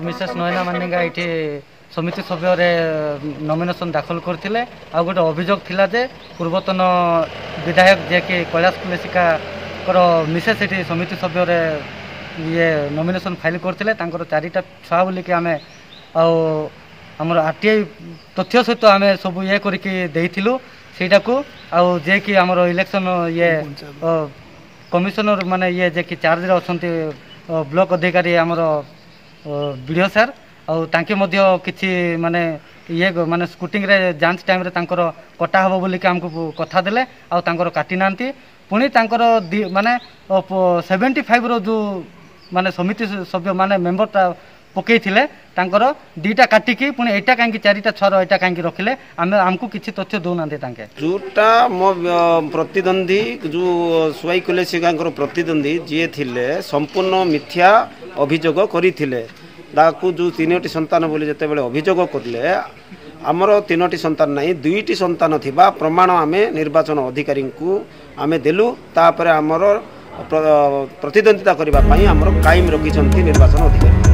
Mrs Naina मानिंगा ये समिति सभ्य नॉमिनेशन दाखल करते आ गोटे अभियोग थिला जे पूर्वतन विधायक जे कि कैलाश कुलेसिका मिसेस ये समिति सभ्य ये नॉमिनेशन फाइल करते चारिटा छुआ बोलिकी आम आमर आरटीआई तथ्य सहित आम सब ये करलु सेटा को आउ जे कि आमर इलेक्शन ये कमिशनर माने ये जे कि चार्ज अच्छा ब्लॉक अधिकारी आमर वीडियो सार आउ तांके मध्य किछि माने ये माने स्कूटिंग रे जांच टाइम रे तांकर कटा हबो बोली के हमको कथा देले आउ तांकर काटी नांती पुणी तांकर माने 75 रो जो माने समिति सभ्य माने मेंबर ता पकई थिले तांकर दीटा काटी की पुणी एटा कांकी चारिटा छर एटा कांकी रखिले हमको किछि तथ्य दो नांते तांके जोटा मो प्रतिद्वंदी जो सुवाई कुलेसिकांकर प्रतिद्वंदी जे थिले संपूर्ण मिथ्या अभियोग करिथिले ताकू जो 3टी संतान बोली जिते बड़े अभियोग करले आमर 3टी संतान नहीं 2टी संतान थिबा प्रमाण आमे निर्वाचन अधिकारी को आमे देलु तापर आमर प्रतिद्वंदिता करबा पई आमर कायम रखिसंती निर्वाचन अधिकारी।